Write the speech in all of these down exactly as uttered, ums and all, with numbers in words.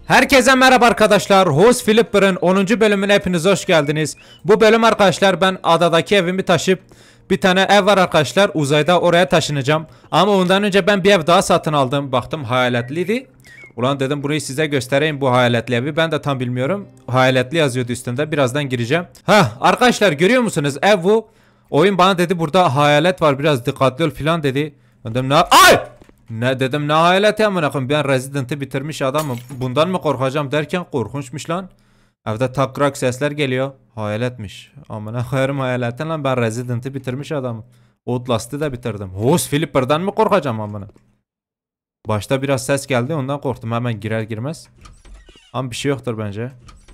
Herkese merhaba arkadaşlar. Host Flipper'ın onuncu bölümüne hepiniz hoş geldiniz. Bu bölüm arkadaşlar ben adadaki evimi taşıp bir tane ev var arkadaşlar. Uzayda oraya taşınacağım. Ama ondan önce ben bir ev daha satın aldım. Baktım hayaletliydi. Ulan dedim burayı size göstereyim bu hayaletli evi. Ben de tam bilmiyorum. Hayaletli yazıyordu üstünde. Birazdan gireceğim. Ha arkadaşlar görüyor musunuz? Ev bu. Oyun bana dedi burada hayalet var. Biraz dikkatli ol filan dedi. Ben dedim ne? Ay! Ne dedim ne hayalet ya amına koyayım, ben Resident'ı bitirmiş adamım. Bundan mı korkacağım derken korkunçmuş lan. Evde takrak sesler geliyor. Hayaletmiş. Amına koyarım hayaletten lan, ben Resident'ı bitirmiş adamım. Outlast'ı da bitirdim. Host Flipper'dan mı korkacağım amına? Başta biraz ses geldi ondan korktum, hemen girer girmez. Ama bir şey yoktur bence.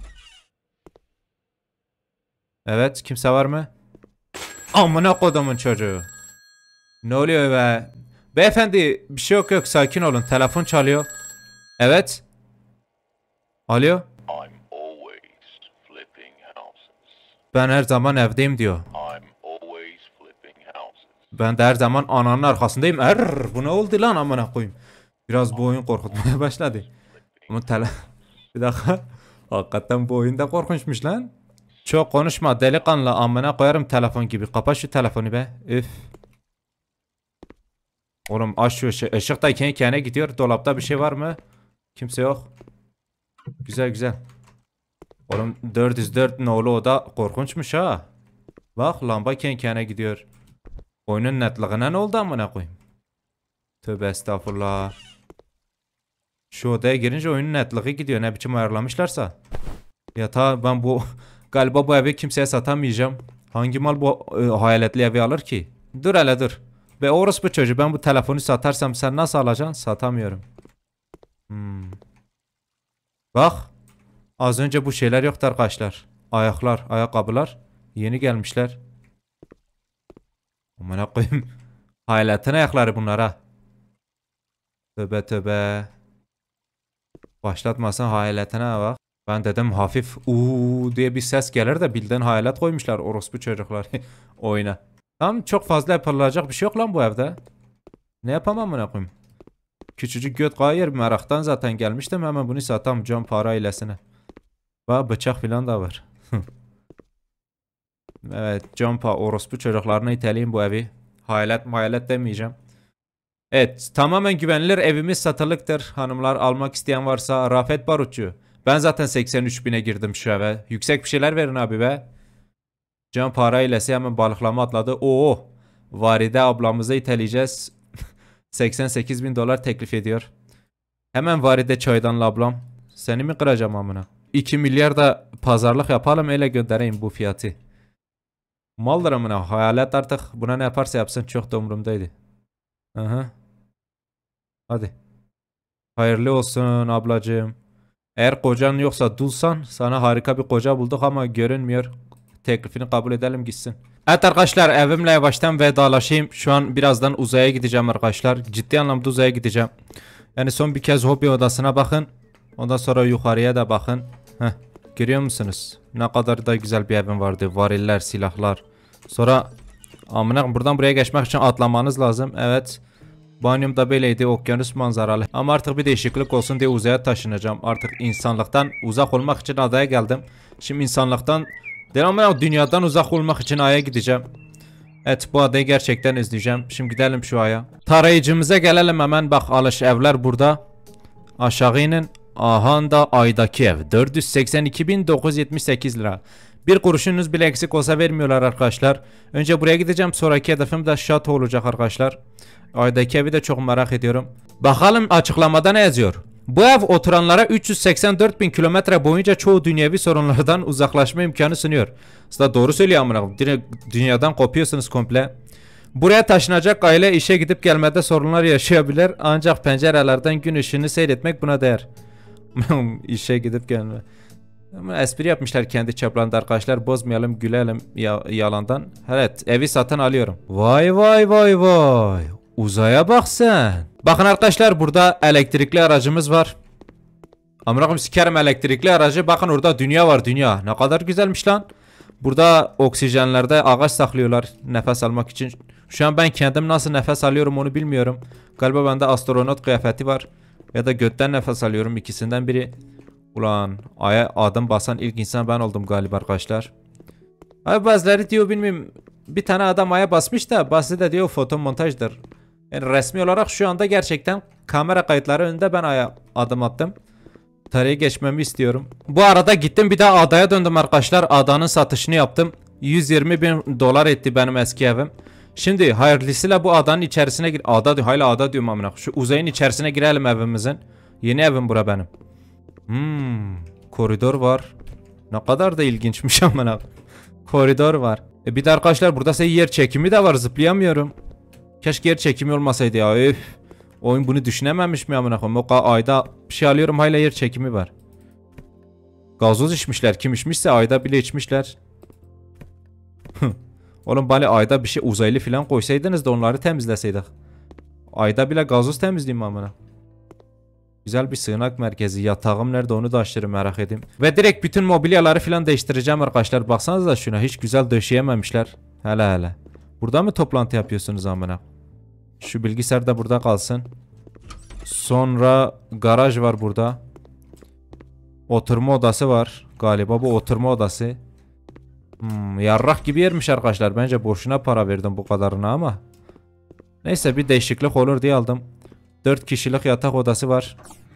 Evet, kimse var mı? Amına kodumun çocuğu. Ne oluyor be? Beyefendi bir şey yok yok, sakin olun, telefon çalıyor. Evet. Alo. Ben her zaman evdeyim diyor. Ben de her zaman ananın arkasındayım. Er, bu ne oldu lan amına koyayım. Biraz bu oyun korkutmaya başladı. Ama tele... Bir dakika. Hakikaten bu oyun da korkunçmuş lan. Çok konuşma delikanlı, amına koyarım telefon gibi. Kapa şu telefonu be. Üf. Oğlum aç şu ışığı. Işık da kendi kendine gidiyor. Dolapta bir şey var mı? Kimse yok. Güzel güzel. Oğlum dört yüz dört nolu oda korkunçmuş ha. Bak lamba kendi kendine gidiyor. Oyunun netliğine ne oldu amına koyayım? Tövbe estağfurullah. Şu odaya girince oyunun netliği gidiyor. Ne biçim ayarlamışlarsa. Ya ta ben bu galiba bu evi kimseye satamayacağım. Hangi mal bu e, hayaletli evi alır ki? Dur hele dur. Ve orospu çocuğu, ben bu telefonu satarsam sen nasıl alacaksın? Satamıyorum. Hmm. Bak. Az önce bu şeyler yoktu arkadaşlar. Ayaklar, ayakkabılar. Yeni gelmişler. Amına koyayım. Hayaletin ayakları bunlara. Tövbe tövbe. Başlatmasın hayaletine bak. Ben dedim hafif uuu diye bir ses gelir de bildiğin hayalet koymuşlar orospu çocuklar oyuna. Tamam, çok fazla yapılacak bir şey yok lan bu evde. Ne yapamam amına koyayım. Küçücük göt kayır meraktan zaten gelmiştim, hemen bunu satamayacağım para ilesine. Bak bıçak filan da var. Evet, Jumpa orospu çocuklarına iteleyim bu evi. Hayalet mayalet demeyeceğim. Evet, tamamen güvenilir evimiz satılıktır. Hanımlar almak isteyen varsa Rafet Barutçu. Ben zaten seksen üç bine girdim şu eve. Yüksek bir şeyler verin abi be. Can para ilesi hemen balıklama atladı. Oo, Varide ablamızı iteleyeceğiz. seksen sekiz bin dolar teklif ediyor. Hemen Varide çaydanlı ablam. Seni mi kıracağım amına? iki milyar da pazarlık yapalım, öyle göndereyim bu fiyatı. Maldır amına, hayalet artık buna ne yaparsa yapsın, çok da umurumdaydı. Aha. Hadi. Hayırlı olsun ablacığım. Eğer kocan yoksa dulsan, sana harika bir koca bulduk ama görünmüyor. Teklifini kabul edelim gitsin. Evet arkadaşlar, evimle yavaştan vedalaşayım. Şu an birazdan uzaya gideceğim arkadaşlar. Ciddi anlamda uzaya gideceğim. Yani son bir kez hobi odasına bakın. Ondan sonra yukarıya da bakın. Heh, görüyor musunuz? Ne kadar da güzel bir evim vardı. Variller, silahlar. Sonra amına buradan buraya geçmek için atlamanız lazım. Evet. Banyom da böyleydi, okyanus manzaralı. Ama artık bir değişiklik olsun diye uzaya taşınacağım. Artık insanlıktan uzak olmak için adaya geldim. Şimdi insanlıktan devamlı dünyadan uzak olmak için aya gideceğim. Evet, bu adayı gerçekten izleyeceğim. Şimdi gidelim şu aya. Tarayıcımıza gelelim hemen. Bak alış evler burada. Aşağı inin. Aha da aydaki ev. dört yüz seksen iki bin dokuz yüz yetmiş sekiz lira. Bir kuruşunuz bile eksik olsa vermiyorlar arkadaşlar. Önce buraya gideceğim. Sonraki hedefim de şato olacak arkadaşlar. Aydaki evi de çok merak ediyorum. Bakalım açıklamada ne yazıyor? Bu ev oturanlara üç yüz seksen dört bin kilometre boyunca çoğu dünyevi sorunlardan uzaklaşma imkanı sunuyor. Aslında doğru söylüyor amına. Direkt dünyadan kopuyorsunuz komple. Buraya taşınacak aile işe gidip gelmede sorunlar yaşayabilir. Ancak pencerelerden gün ışığını seyretmek buna değer. İşe gidip gelme. Ama espri yapmışlar kendi çaplarında arkadaşlar. Bozmayalım, gülelim ya yalandan. Evet, evi satın alıyorum. Vay vay vay vay. Uzaya bak sen. Bakın arkadaşlar, burada elektrikli aracımız var. Amına sikerim elektrikli aracı. Bakın orada dünya var, dünya. Ne kadar güzelmiş lan. Burada oksijenlerde ağaç saklıyorlar nefes almak için. Şu an ben kendim nasıl nefes alıyorum onu bilmiyorum. Galiba bende astronot kıyafeti var. Ya da götten nefes alıyorum, ikisinden biri. Ulan aya adım basan ilk insan ben oldum galiba arkadaşlar. Abi bazıları diyor bilmiyorum. Bir tane adam aya basmış da bazısı da diyor foto montajdır. Yani resmi olarak şu anda gerçekten kamera kayıtları önünde ben aya adım attım. Tarihe geçmemi istiyorum. Bu arada gittim bir daha adaya döndüm arkadaşlar. Adanın satışını yaptım. yüz yirmi bin dolar etti benim eski evim. Şimdi hayırlısıyla bu adanın içerisine gir. Ada diyor. Hala ada diyorum amına. Şu uzayın içerisine girelim evimizin. Yeni evim bura benim. Hmm, koridor var. Ne kadar da ilginçmiş amına. Koridor var. E bir de arkadaşlar burada size yer çekimi de var. Zıplayamıyorum. Keşke yer çekimi olmasaydı ya. Öf. Oyun bunu düşünememiş mi amına koyayım? O ayda bir şey alıyorum hala yer çekimi var. Gazoz içmişler. Kim içmişse ayda bile içmişler. Oğlum bari ayda bir şey uzaylı falan koysaydınız da onları temizleseydik. Ayda bile gazoz temizleyeyim amına. Güzel bir sığınak merkezi. Yatağım nerede onu da aşırı merak edeyim. Ve direkt bütün mobilyaları falan değiştireceğim arkadaşlar. Baksanıza da şuna. Hiç güzel döşeyememişler. Hele hele. Burada mı toplantı yapıyorsunuz amına? Şu bilgisayar da burada kalsın. Sonra garaj var burada. Oturma odası var. Galiba bu oturma odası. Hmm, yarrak gibi yermiş arkadaşlar. Bence boşuna para verdim bu kadarına ama. Neyse bir değişiklik olur diye aldım. dört kişilik yatak odası var.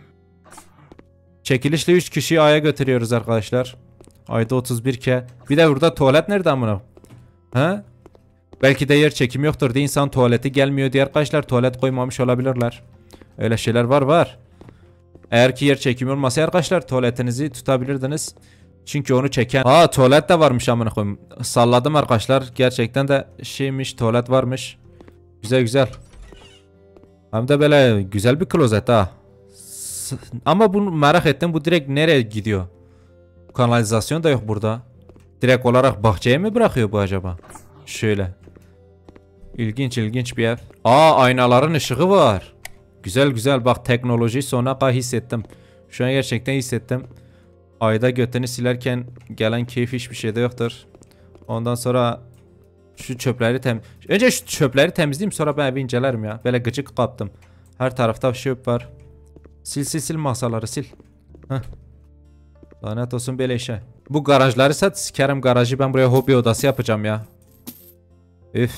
Çekilişle üç kişiyi Ay'a götürüyoruz arkadaşlar. Ayda otuz bir ke. Bir de burada tuvalet nerede amına? He? Belki de yer çekim yoktur diye insan tuvaleti gelmiyor diye arkadaşlar tuvalet koymamış olabilirler. Öyle şeyler var var. Eğer ki yer çekimi olmasa arkadaşlar tuvaletinizi tutabilirdiniz. Çünkü onu çeken... Aa tuvalet de varmış amına koyayım. Salladım arkadaşlar. Gerçekten de şeymiş tuvalet varmış. Güzel güzel. Hem de böyle güzel bir klozet ha. S Ama bunu merak ettim. Bu direkt nereye gidiyor? Kanalizasyon da yok burada. Direkt olarak bahçeye mi bırakıyor bu acaba? Şöyle. İlginç ilginç bir ev. Aa aynaların ışığı var. Güzel güzel bak teknolojiyi sonuna kadar hissettim. Şu an gerçekten hissettim. Ayda götünü silerken gelen keyif hiçbir şeyde yoktur. Ondan sonra şu çöpleri tem... Önce şu çöpleri temizleyeyim sonra ben evi incelerim ya. Böyle gıcık kaptım. Her tarafta çöp var. Sil sil sil masaları sil. Heh. Lanet olsun böyle işe. Bu garajları sat sikerim garajı ben buraya hobi odası yapacağım ya. Üf.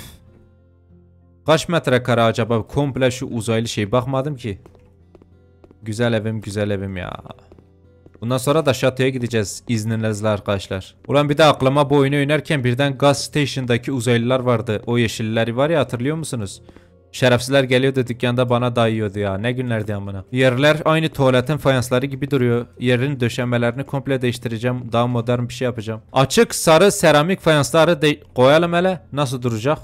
Kaç metrekare acaba komple şu uzaylı şey bakmadım ki. Güzel evim güzel evim ya. Bundan sonra da şatoya gideceğiz izninizle arkadaşlar. Ulan bir de aklıma bu oyunu oynarken birden Gas Station'daki uzaylılar vardı. O yeşilleri var ya hatırlıyor musunuz? Şerefsizler geliyordu dükkanda bana dayıyordu ya. Ne günlerdi amına. Yerler aynı tuvaletin fayansları gibi duruyor. Yerin döşemelerini komple değiştireceğim. Daha modern bir şey yapacağım. Açık sarı seramik fayansları de koyalım hele. Nasıl duracak?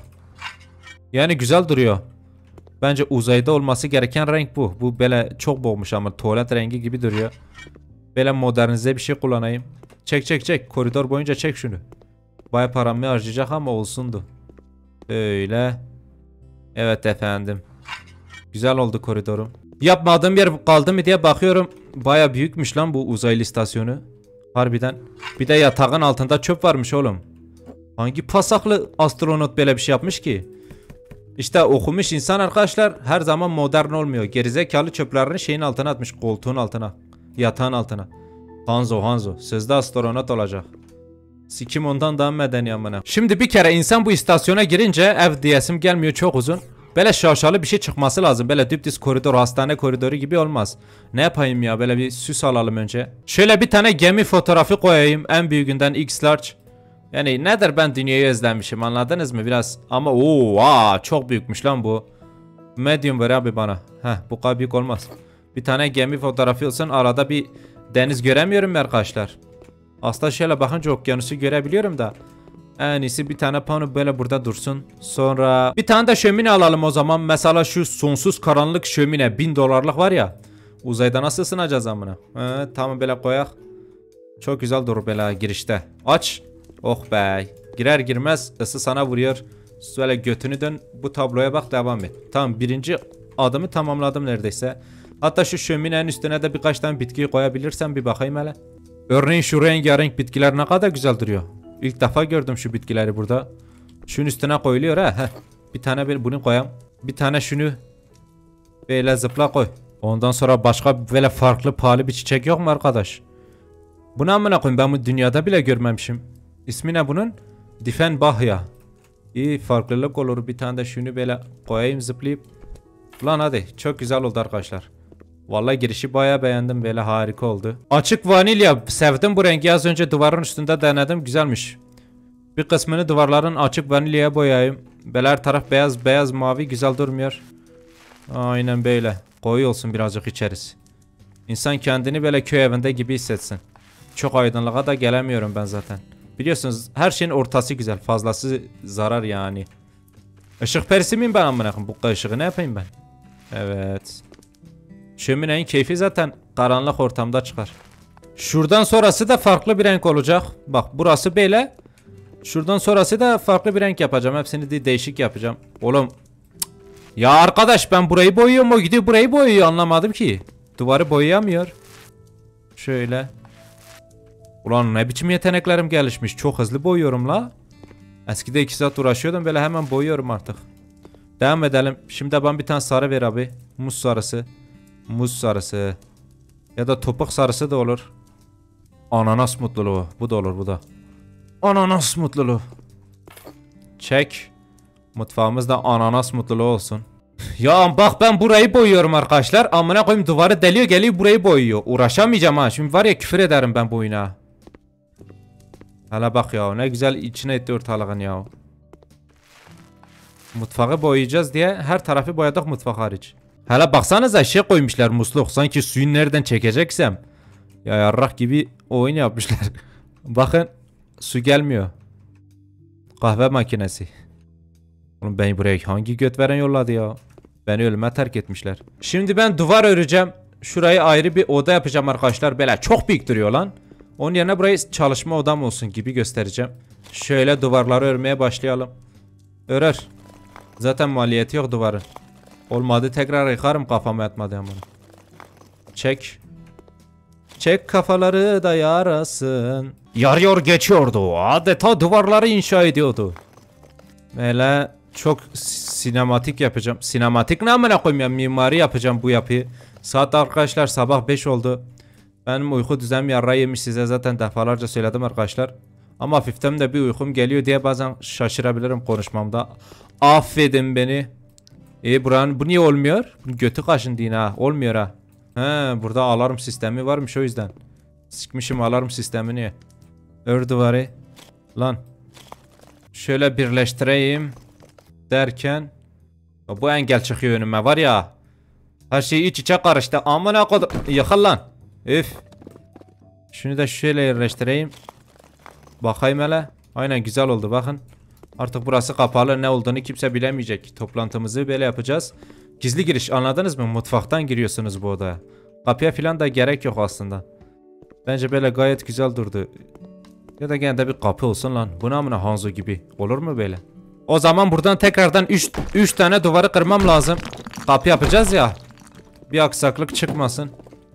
Yani güzel duruyor. Bence uzayda olması gereken renk bu. Bu böyle çok boğmuş ama tuvalet rengi gibi duruyor. Böyle modernize bir şey kullanayım. Çek çek çek. Koridor boyunca çek şunu. Baya paramı harcayacak ama olsundu. Öyle. Evet efendim. Güzel oldu koridorum. Yapmadığım yer kaldı mı diye bakıyorum. Baya büyükmüş lan bu uzaylı istasyonu. Harbiden. Bir de yatağın altında çöp varmış oğlum. Hangi pasaklı astronot böyle bir şey yapmış ki? İşte okumuş insan arkadaşlar her zaman modern olmuyor. Gerizekalı çöplerini şeyin altına atmış. Koltuğun altına. Yatağın altına. Hanzo Hanzo. Sözde astronot olacak. Sikim ondan daha medeni amına. Şimdi bir kere insan bu istasyona girince ev diyesim gelmiyor çok uzun. Böyle şaşalı bir şey çıkması lazım. Böyle dipdüz koridor hastane koridoru gibi olmaz. Ne yapayım ya böyle bir süs alalım önce. Şöyle bir tane gemi fotoğrafı koyayım. En büyüğünden X large. Yani nedir ben dünyayı özlemişim anladınız mı biraz. Ama ooo aa, çok büyükmüş lan bu. Medium ver abi bana. Heh bu kadar büyük olmaz. Bir tane gemi fotoğrafı olsun arada bir deniz göremiyorum arkadaşlar. Aslında şöyle bakınca okyanusu görebiliyorum da. En iyisi bir tane pano böyle burada dursun. Sonra bir tane de şömine alalım o zaman. Mesela şu sonsuz karanlık şömine bin dolarlık var ya. Uzayda nasıl ısınacağız amına? He, tamam böyle koyak. Çok güzel durur böyle girişte. Aç. Oh be. Girer girmez ısı sana vuruyor. Şöyle götünü dön bu tabloya bak devam et. Tamam birinci adımı tamamladım neredeyse. Hatta şu şöminenin üstüne de birkaç tane bitki koyabilirsem bir bakayım hele. Örneğin şu rengarenk bitkiler ne kadar güzel duruyor. İlk defa gördüm şu bitkileri burada. Şunun üstüne koyuluyor ha. Heh. Bir tane bunu koyayım. Bir tane şunu böyle zıpla koy. Ondan sonra başka böyle farklı pahalı bir çiçek yok mu arkadaş? Bunu amına koyayım, ben bu dünyada bile görmemişim. İsmi ne bunun? Diefenbachia. İyi, farklılık olur. Bir tane de şunu böyle koyayım zıplayıp. Lan hadi, çok güzel oldu arkadaşlar. Vallahi girişi bayağı beğendim, böyle harika oldu. Açık vanilya, sevdim bu rengi. Az önce duvarın üstünde denedim, güzelmiş. Bir kısmını duvarların açık vanilyaya boyayayım. Böyle her taraf beyaz beyaz mavi, güzel durmuyor. Aynen böyle. Koyu olsun birazcık içerisi. İnsan kendini böyle köy evinde gibi hissetsin. Çok aydınlığa da gelemiyorum ben zaten. Biliyorsunuz her şeyin ortası güzel. Fazlası zarar yani. Işık perisi miyim ben amına koyayım? Bu ışığı ne yapayım ben? Evet. Şöminenin keyfi zaten karanlık ortamda çıkar. Şuradan sonrası da farklı bir renk olacak. Bak burası böyle. Şuradan sonrası da farklı bir renk yapacağım. Hepsini de değişik yapacağım. Oğlum. Ya arkadaş, ben burayı boyuyorum, o gidiyor burayı boyuyor, anlamadım ki. Duvarı boyayamıyor. Şöyle. Ulan ne biçim yeteneklerim gelişmiş. Çok hızlı boyuyorum la. Eskide iki saat uğraşıyordum, böyle hemen boyuyorum artık. Devam edelim. Şimdi ben bir tane sarı ver abi. Muz sarısı. Muz sarısı. Ya da topuk sarısı da olur. Ananas mutluluğu. Bu da olur, bu da. Ananas mutluluğu. Çek. Mutfağımızda ananas mutluluğu olsun. Ya bak, ben burayı boyuyorum arkadaşlar. Amına koyayım, duvarı deliyor geliyor burayı boyuyor. Uğraşamayacağım ha. Şimdi var ya, küfür ederim ben bu oyuna. Hala bak ya, ne güzel içine etti ortalığın ya. Mutfağı boyayacağız diye her tarafı boyadık, mutfak hariç. Hala baksanıza, şey koymuşlar, musluk. Sanki suyun nereden çekeceksem. Ya yarrak gibi oyun yapmışlar. Bakın, su gelmiyor. Kahve makinesi. Oğlum beni buraya hangi göt veren yolladı ya? Beni ölüme terk etmişler. Şimdi ben duvar öreceğim. Şurayı ayrı bir oda yapacağım arkadaşlar. Böyle çok büyük duruyor lan. Onun yerine burayı çalışma odam olsun gibi göstereceğim. Şöyle duvarları örmeye başlayalım. Örer. Zaten maliyeti yok duvarın. Olmadı tekrar yıkarım, kafama yatmadı ama. Çek. Çek kafaları da yarasın. Yarıyor geçiyordu. Adeta duvarları inşa ediyordu. Böyle çok sinematik yapacağım. Sinematik ne amına koyayım ya, mimari yapacağım bu yapıyı. Saat arkadaşlar sabah beş oldu. Benim uyku düzenim yarrağı yemiş, size zaten defalarca söyledim arkadaşlar. Ama hafiften de bir uykum geliyor diye bazen şaşırabilirim konuşmamda. Affedin beni. E buranın bu niye olmuyor? Götü kaşındı yine ha. Olmuyor ha. He, burada alarm sistemi varmış, o yüzden. Sıkmışım alarm sistemini. Ör duvarı. Lan. Şöyle birleştireyim derken bu engel çıkıyor önüme var ya. Her şey iç içe karıştı. Amına kodum. Yıkıl lan. Üf. Şunu da şöyle yerleştireyim. Bakayım hele. Aynen, güzel oldu bakın. Artık burası kapalı, ne olduğunu kimse bilemeyecek. Toplantımızı böyle yapacağız. Gizli giriş, anladınız mı? Mutfaktan giriyorsunuz bu odaya. Kapıya falan da gerek yok aslında. Bence böyle gayet güzel durdu. Ya da gene de bir kapı olsun lan. Bu ne amına, Hanzo gibi. Olur mu böyle? O zaman buradan tekrardan üç tane duvarı kırmam lazım. Kapı yapacağız ya. Bir aksaklık çıkmasın.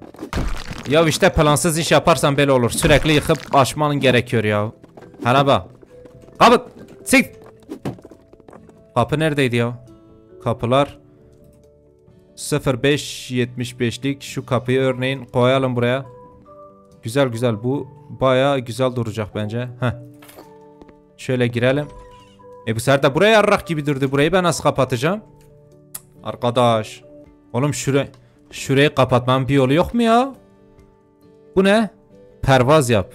Ya işte plansız iş yaparsan böyle olur. Sürekli yıkıp açman gerekiyor ya. Hala bak. Kapı. Sik. Kapı neredeydi ya? Kapılar. sıfır beş yetmiş beşlik şu kapıyı örneğin koyalım buraya. Güzel güzel, bu bayağı güzel duracak bence. Heh. Şöyle girelim. E bu sefer de buraya yarrak gibi durdu. Burayı ben nasıl kapatacağım? Cık, arkadaş. Oğlum şurayı şurayı kapatmam bir yolu yok mu ya? Bu ne? Pervaz yap.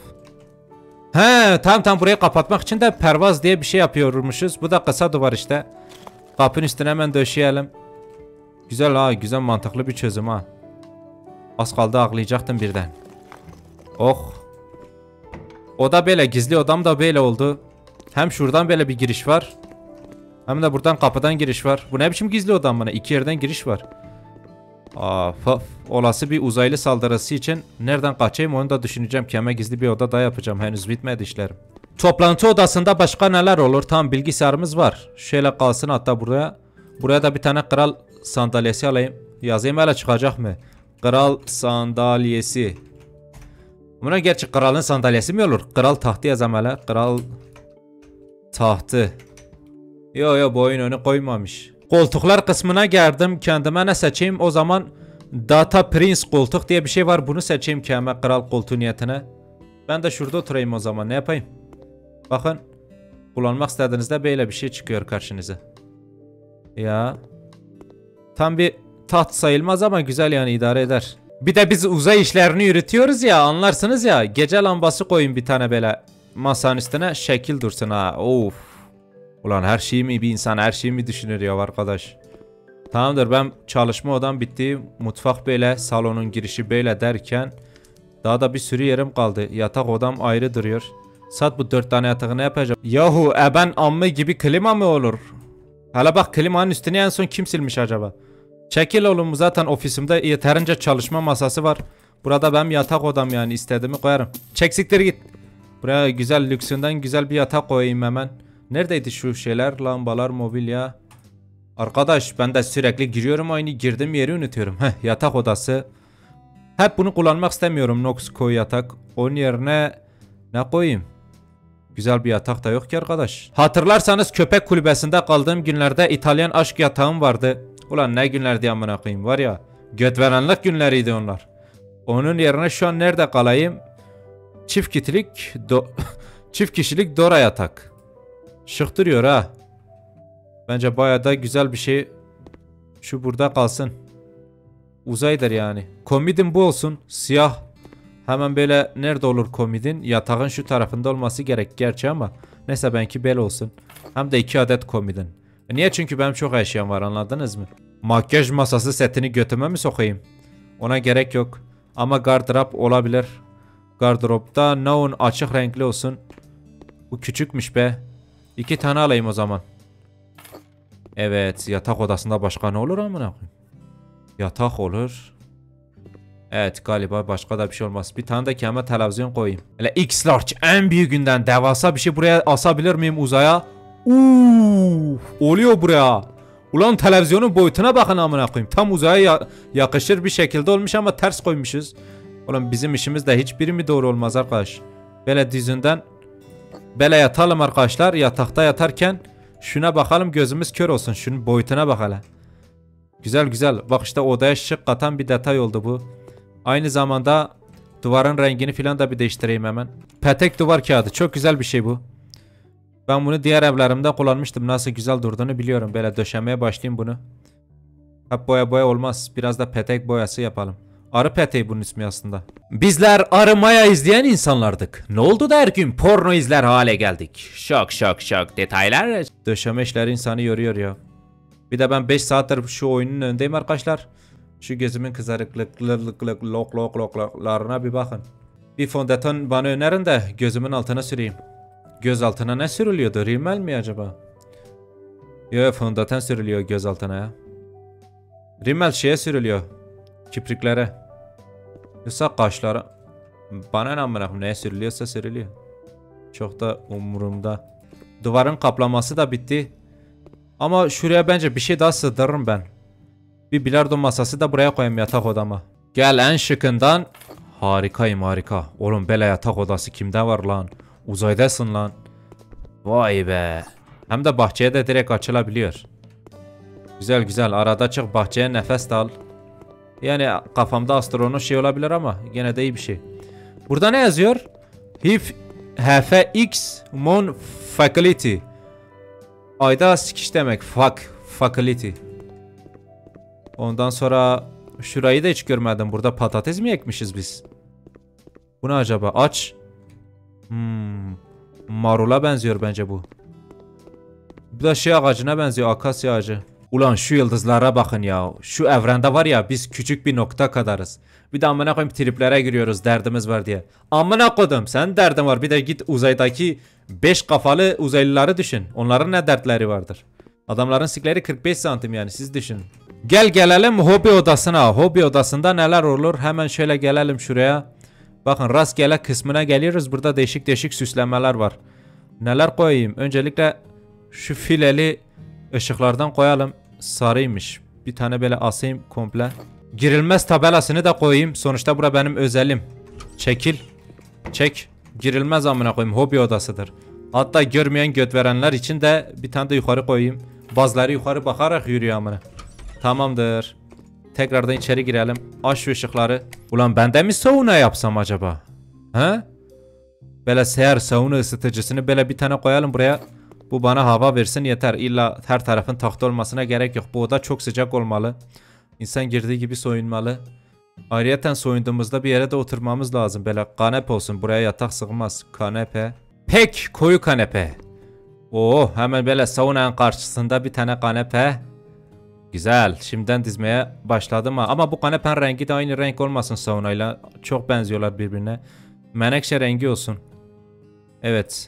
He tamam tamam, burayı kapatmak için de pervaz diye bir şey yapıyormuşuz. Bu da kısa duvar işte. Kapının üstüne hemen döşeyelim. Güzel ha, güzel, mantıklı bir çözüm ha. Az kaldı ağlayacaktım birden. Oh. O da böyle, gizli odam da böyle oldu. Hem şuradan böyle bir giriş var. Hem de buradan kapıdan giriş var. Bu ne biçim gizli odam bana? İki yerden giriş var. Of, of. Olası bir uzaylı saldırısı için nereden kaçayım onu da düşüneceğim. Kime gizli bir oda da yapacağım. Henüz bitmedi işlerim. Toplantı odasında başka neler olur? Tam bilgisayarımız var. Şöyle kalsın hatta buraya. Buraya da bir tane kral sandalyesi alayım. Yazayım, hele çıkacak mı? Kral sandalyesi. Buna gerçi kralın sandalyesi mi olur? Kral tahtı yazam hele. Kral tahtı. Yo yo, bu oyun onu koymamış. Koltuklar kısmına geldim. Kendime ne seçeyim? O zaman Data Prince koltuk diye bir şey var. Bunu seçeyim kendime kral koltuğu niyetine. Ben de şurada oturayım o zaman. Ne yapayım? Bakın. Kullanmak istediğinizde böyle bir şey çıkıyor karşınıza. Ya. Tam bir taht sayılmaz ama güzel yani idare eder. Bir de biz uzay işlerini yürütüyoruz ya, anlarsınız ya. Gece lambası koyun bir tane böyle masanın üstüne, şekil dursun ha. Of. Ulan her şeyi mi bir insan her şeyi mi düşünür ya arkadaş. Tamamdır, ben çalışma odam bitti. Mutfak böyle, salonun girişi böyle derken daha da bir sürü yerim kaldı. Yatak odam ayrı duruyor. Sat bu dört tane yatağı ne yapacağım? Yahu eben ammı gibi klima mı olur? Hala bak, klimanın üstüne en son kim silmiş acaba? Çekil oğlum, zaten ofisimde yeterince çalışma masası var. Burada benim yatak odam, yani istediğimi koyarım. Çek siktir git. Buraya güzel, lüksünden güzel bir yatak koyayım hemen. Neredeydi şu şeyler, lambalar, mobilya? Arkadaş ben de sürekli giriyorum, aynı girdiğim yeri unutuyorum. Heh, yatak odası. Hep bunu kullanmak istemiyorum, Nox koy yatak. Onun yerine ne koyayım? Güzel bir yatak da yok ki arkadaş. Hatırlarsanız köpek kulübesinde kaldığım günlerde İtalyan aşk yatağım vardı. Ulan ne günlerdi amına koyayım, var ya. Göt verenlik günleriydi onlar. Onun yerine şu an nerede kalayım? Çift kişilik do çift kişilik Dora yatak. Şık duruyor ha. Bence bayağı da güzel bir şey. Şu burada kalsın. Uzaydır yani. Komodin bu olsun. Siyah. Hemen böyle nerede olur komodin? Yatağın şu tarafında olması gerek gerçi ama neyse, benimki bel olsun. Hem de iki adet komodin. E niye? Çünkü benim çok eşyam var, anladınız mı? Makyaj masası setini götüme mi sokayım? Ona gerek yok. Ama gardırop olabilir. Gardıropta neon açık renkli olsun. Bu küçükmüş be. İki tane alayım o zaman. Evet, yatak odasında başka ne olur amına koyayım? Yatak olur. Evet, galiba başka da bir şey olmaz. Bir tane de kendime televizyon koyayım. Hele X-Large en büyüğünden devasa bir şey buraya asabilir miyim uzaya? Uuu, oluyor buraya. Ulan televizyonun boyutuna bakın amına koyayım. Tam uzaya ya yakışır bir şekilde olmuş ama ters koymuşuz. Ulan bizim işimiz de hiçbiri mi doğru olmaz arkadaş? Böyle düzünden böyle yatalım arkadaşlar. Yatakta yatarken şuna bakalım, gözümüz kör olsun. Şunun boyutuna bak hele. Güzel güzel. Bak işte odaya şık katan bir detay oldu bu. Aynı zamanda duvarın rengini falan da bir değiştireyim hemen. Petek duvar kağıdı. Çok güzel bir şey bu. Ben bunu diğer evlerimde kullanmıştım. Nasıl güzel durduğunu biliyorum. Böyle döşemeye başlayayım bunu. Hep boya boya olmaz. Biraz da petek boyası yapalım. Arı peteği bunun ismi aslında. Bizler arı maya izleyen insanlardık. Ne oldu da her gün porno izler hale geldik. Şok şok şok detaylar. Döşeme işleri insanı yoruyor ya. Bir de ben beş saattir şu oyunun önündeyim arkadaşlar. Şu gözümün kızarıklıklarına bir bakın. Bir fondöten bana önerin de gözümün altına süreyim. Göz altına ne sürülüyordu? Rimel mi acaba? Yok, fondöten sürülüyor göz altına ya. Rimel şeye sürülüyor. Kipriklere. Yoksa kaşlara. Bana ne amına neye sürülüyorsa sürülüyor. Çok da umurumda. Duvarın kaplaması da bitti. Ama şuraya bence bir şey daha sığdırırım ben. Bir bilardo masası da buraya koyayım yatak odama. Gel en şıkından. Harikayım harika. Oğlum böyle yatak odası kimde var lan? Uzaydasın lan. Vay be. Hem de bahçeye de direkt açılabiliyor. Güzel güzel, arada çık bahçeye nefes de al. Yani kafamda astronot şey olabilir ama gene de iyi bir şey. Burada ne yazıyor? Hif H F X Mon Faculty. Ayda sikiş demek. Fuck Faculty. Ondan sonra şurayı da hiç görmedim. Burada patates mi ekmişiz biz? Bu ne acaba? Aç. Hmm. Marula benziyor bence bu. Bu da şey ağacına benziyor. Akasya ağacı. Ulan şu yıldızlara bakın ya. Şu evrende var ya, biz küçük bir nokta kadarız. Bir de amına koyayım triplere giriyoruz derdimiz var diye. Amına koydum, sen derdin var. Bir de git uzaydaki beş kafalı uzaylıları düşün. Onların ne dertleri vardır. Adamların sikleri kırk beş santim yani, siz düşünün. Gel gelelim hobi odasına. Hobi odasında neler olur? Hemen şöyle gelelim şuraya. Bakın rastgele kısmına geliyoruz. Burada değişik değişik süslemeler var. Neler koyayım? Öncelikle şu fileli ışıklardan koyalım. Sarıymış. Bir tane böyle asayım komple. Girilmez tabelasını da koyayım. Sonuçta bura benim özelim. Çekil. Çek. Girilmez amına koyayım. Hobi odasıdır. Hatta görmeyen göt verenler için de bir tane de yukarı koyayım. Bazıları yukarı bakarak yürüyor amına. Tamamdır. Tekrardan içeri girelim. Aç şu ışıkları. Ulan ben de mi sauna yapsam acaba? He? Böyle seher sauna ısıtıcısını böyle bir tane koyalım buraya. Bu bana hava versin yeter. İlla her tarafın tahta olmasına gerek yok. Bu oda çok sıcak olmalı. İnsan girdiği gibi soyunmalı. Ayrıyeten soyunduğumuzda bir yere de oturmamız lazım. Böyle kanepe olsun. Buraya yatak sığmaz. Kanepe. Pek koyu kanepe. Oo, hemen böyle saunanın karşısında bir tane kanepe. Güzel. Şimdiden dizmeye başladım ha. Ama bu kanepen rengi de aynı renk olmasın saunayla. Çok benziyorlar birbirine. Menekşe rengi olsun. Evet.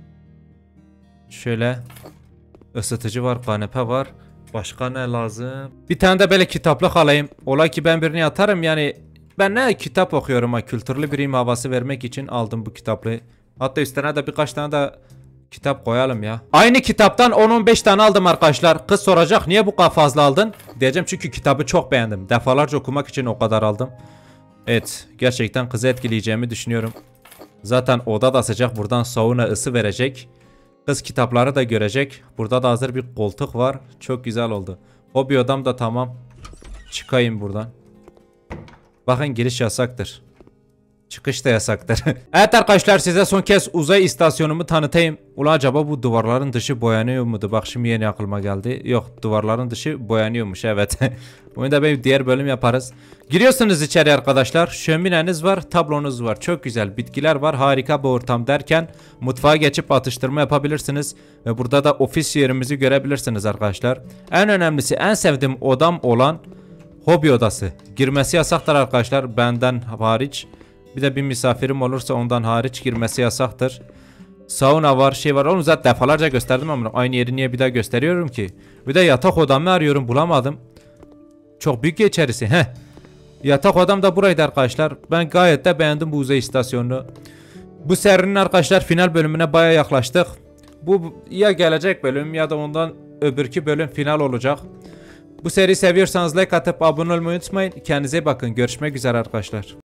Şöyle ısıtıcı var, kanepe var. Başka ne lazım? Bir tane de böyle kitaplık alayım. Ola ki ben birini atarım yani. Ben ne kitap okuyorum ha. Kültürlü biriyim havası vermek için aldım bu kitaplığı. Hatta üstüne de birkaç tane de kitap koyalım ya. Aynı kitaptan on on beş tane aldım arkadaşlar. Kız soracak niye bu kadar fazla aldın? Diyeceğim çünkü kitabı çok beğendim. Defalarca okumak için o kadar aldım. Evet, gerçekten kızı etkileyeceğimi düşünüyorum. Zaten oda da sıcak, buradan sauna ısı verecek. Kız kitapları da görecek. Burada da hazır bir koltuk var. Çok güzel oldu. Hobi odam da tamam. Çıkayım buradan. Bakın giriş yasaktır. Çıkış da yasaktır. Evet arkadaşlar, size son kez uzay istasyonumu tanıtayım. Ulan acaba bu duvarların dışı boyanıyor muydu? Bak şimdi yeni aklıma geldi. Yok, duvarların dışı boyanıyormuş, evet. Bunu da bir diğer bölüm yaparız. Giriyorsunuz içeri arkadaşlar. Şömineniz var, tablonuz var. Çok güzel. Bitkiler var. Harika bir ortam derken mutfağa geçip atıştırma yapabilirsiniz. Ve burada da ofis yerimizi görebilirsiniz arkadaşlar. En önemlisi, en sevdiğim odam olan hobi odası. Girmesi yasaktır arkadaşlar, benden hariç. Bir de bir misafirim olursa ondan hariç girmesi yasaktır. Sauna var, şey var. Onu zaten defalarca gösterdim ama aynı yeri niye bir daha gösteriyorum ki? Bir de yatak odamı arıyorum, bulamadım. Çok büyük içerisi. Heh. Yatak odam da buraydı arkadaşlar. Ben gayet de beğendim bu uzay istasyonunu. Bu serinin arkadaşlar final bölümüne baya yaklaştık. Bu ya gelecek bölüm ya da ondan öbürki bölüm final olacak. Bu seriyi seviyorsanız like atıp abone olmayı unutmayın. Kendinize bakın. Görüşmek üzere arkadaşlar.